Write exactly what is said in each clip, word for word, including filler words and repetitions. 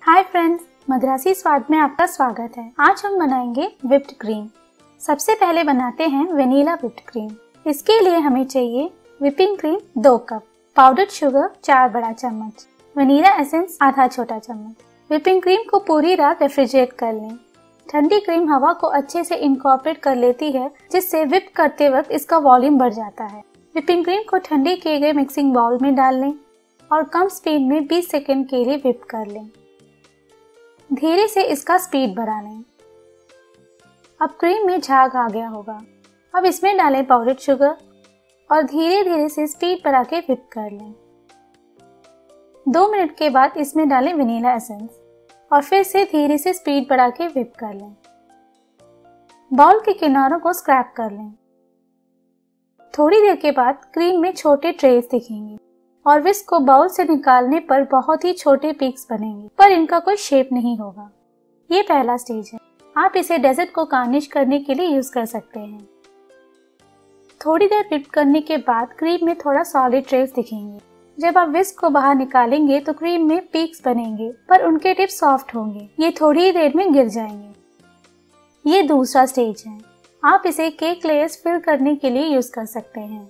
Hi friends, Madrasi स्वाद में आपका स्वागत है। आज हम बनाएंगे व्हिप्ड क्रीम। सबसे पहले बनाते हैं वेनिला व्हिप्ड क्रीम। इसके लिए हमें चाहिए व्हिपिंग क्रीम दो कप, पाउडर्ड शुगर चार बड़ा चम्मच, वेनिला एसेंस आधा छोटा चम्मच। व्हिपिंग क्रीम को पूरी रात रेफ्रिजरेट कर लें। ठंडी क्रीम हवा को अच्छे से इनकॉर्पोरेट कर लेती है, जिससे व्हिप करते वक्त इसका वॉल्यूम बढ़ जाता है। व्हिपिंग क्रीम को ठंडे किए गए मिक्सिंग बाउल में डाल लें और कम स्पीड में बीस सेकंड के लिए व्हिप कर लें। धीरे से इसका स्पीड बढ़ा लें। अब क्रीम में झाग आ गया होगा। अब इसमें डालें पाउडर्ड शुगर और धीरे धीरे से स्पीड बढ़ा के व्हिप कर लें। दो मिनट के बाद इसमें डालें वेनिला एसेंस और फिर से धीरे से स्पीड बढ़ा के व्हिप कर लें। बाउल के किनारों को स्क्रैप कर लें। थोड़ी देर के बाद क्रीम में छोटे ट्रेस दिखेंगे और विस्क को बाउल से निकालने पर बहुत ही छोटे पीक्स बनेंगे, पर इनका कोई शेप नहीं होगा। ये पहला स्टेज है। आप इसे डेजर्ट को गार्निश करने के लिए यूज कर सकते हैं। थोड़ी देर व्हिप करने के बाद क्रीम में थोड़ा सॉलिड ट्रेस दिखेंगे। जब आप विस्क को बाहर निकालेंगे तो क्रीम में पीक्स बनेंगे, पर उनके टिप सॉफ्ट होंगे। ये थोड़ी ही देर में गिर जाएंगे। ये दूसरा स्टेज है। आप इसे केक लेयर्स फिल करने के लिए यूज कर सकते हैं।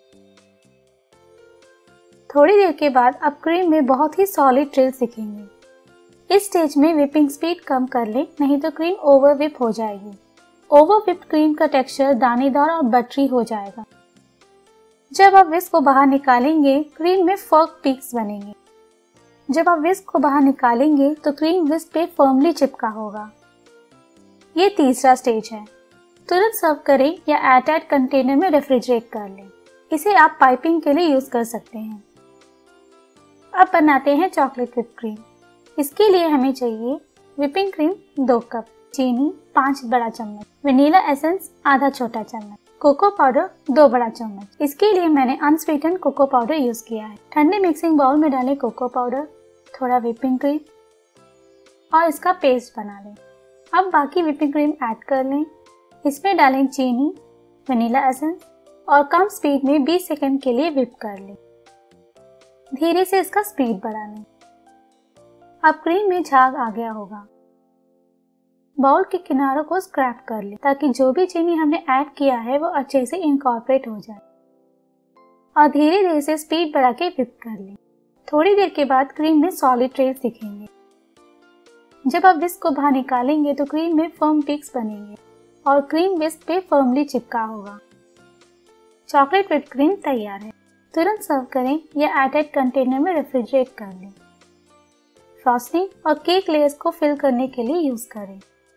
थोड़ी देर के बाद अब क्रीम में बहुत ही सॉलिड ट्रेस दिखेंगे। इस स्टेज में व्हिपिंग स्पीड कम कर लें, नहीं तो क्रीम ओवर व्हिप हो जाएगी। ओवर व्हिप्ड क्रीम का टेक्सचर दानेदार और बटरी हो जाएगा। जब आप विस्क को बाहर निकालेंगे, क्रीम में फर्क पीक्स बनेंगे। जब आप विस्क को बाहर निकालेंगे तो क्रीम विस्क पे फर्मली चिपका होगा। ये तीसरा स्टेज है। तुरंत सर्व करें या एयरटाइट कंटेनर में रेफ्रिजरेट कर लें। इसे आप पाइपिंग के लिए यूज कर सकते हैं। अब बनाते हैं चॉकलेट व्हिप क्रीम। इसके लिए हमें चाहिए व्हिपिंग क्रीम दो कप, चीनी पाँच बड़ा चम्मच, वेनिला एसेंस आधा छोटा चम्मच, कोको पाउडर दो बड़ा चम्मच। इसके लिए मैंने अनस्वीटेंड कोको पाउडर यूज किया है। ठंडे मिक्सिंग बाउल में डालें कोको पाउडर, थोड़ा व्हिपिंग क्रीम और इसका पेस्ट बना लें। अब बाकी व्हिपिंग क्रीम ऐड कर लें। इसमें डालें चीनी, वेनिला एसेंस और कम स्पीड में बीस सेकंड के लिए व्हिप कर लें। धीरे से इसका स्पीड बढ़ा लें। अब क्रीम में झाग आ गया होगा। बाउल के किनारों को स्क्रैप कर लें, ताकि जो भी चीनी हमने ऐड किया है वो अच्छे से इनकॉर्पोरेट हो जाए और धीरे धीरे से स्पीड बढ़ा के व्हिप कर लें। थोड़ी देर के बाद क्रीम में सॉलिड ट्रेस दिखेंगे। जब आप विस्क को बाहर निकालेंगे तो क्रीम में फर्म पीक्स बनेंगे और क्रीम विस्क पे फर्मली चिपका होगा। चॉकलेट व्हिप्ड क्रीम तैयार है। तुरंत सर्व करें या एयरटाइट कंटेनर में रेफ्रिजरेट कर लें। फ्रॉस्टिंग और केक लेयर्स को फिल करने के लिए यूज करें।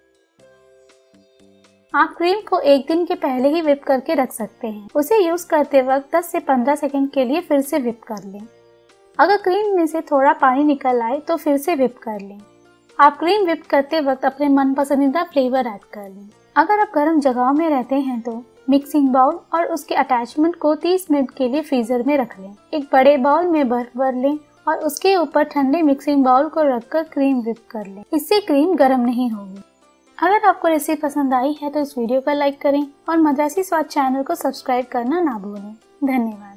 आप क्रीम को एक दिन के पहले ही व्हिप करके रख सकते हैं। उसे यूज करते वक्त दस से पंद्रह सेकंड के लिए फिर से व्हिप कर लें। अगर क्रीम में से थोड़ा पानी निकल आए तो फिर से व्हिप कर लें। आप क्रीम व्हिप करते वक्त अपने मन पसंदीदा फ्लेवर ऐड कर लें। अगर आप गर्म जगह में रहते हैं तो मिक्सिंग बाउल और उसके अटैचमेंट को तीस मिनट के लिए फ्रीजर में रख लें। एक बड़े बाउल में बर्फ भर लें और उसके ऊपर ठंडे मिक्सिंग बाउल को रखकर क्रीम व्हिप कर लें। इससे क्रीम गर्म नहीं होगी। अगर आपको रेसिपी पसंद आई है तो इस वीडियो को लाइक करें और मद्रासी स्वाद चैनल को सब्सक्राइब करना ना भूलें। धन्यवाद।